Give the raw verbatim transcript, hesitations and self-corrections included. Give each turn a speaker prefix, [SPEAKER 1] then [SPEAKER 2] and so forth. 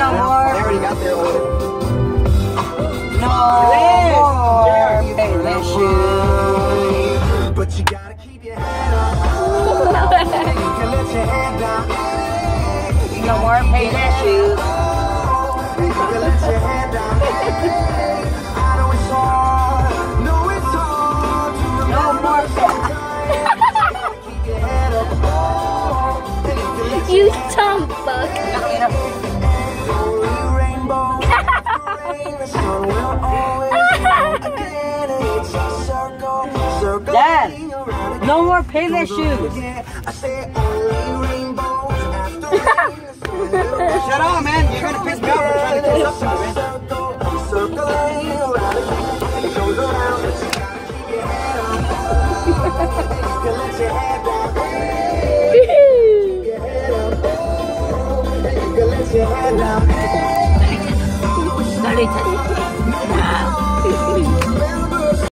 [SPEAKER 1] no more.
[SPEAKER 2] They already got their order.
[SPEAKER 1] No more Payless shoes.
[SPEAKER 2] But you gotta keep your head up. You can let your head down.
[SPEAKER 1] No more Payless shoes.
[SPEAKER 2] You can let your head down. I know it's hard. Know it's hard to
[SPEAKER 1] No more
[SPEAKER 2] keep your head up.
[SPEAKER 3] You dumb fuck.
[SPEAKER 2] Rainbow. The sun will always again. It's a circle. Circle.
[SPEAKER 1] Dad, no more Payless shoes.
[SPEAKER 2] I say only rainbows after rain.
[SPEAKER 1] Shut up, man. You're gonna piss me off. I'm trying to do something, man.
[SPEAKER 2] Circling around again. It goes around, but you gotta keep your head up. You can let your head down. Keep your head up. You can let your head down.
[SPEAKER 1] Dale, dale.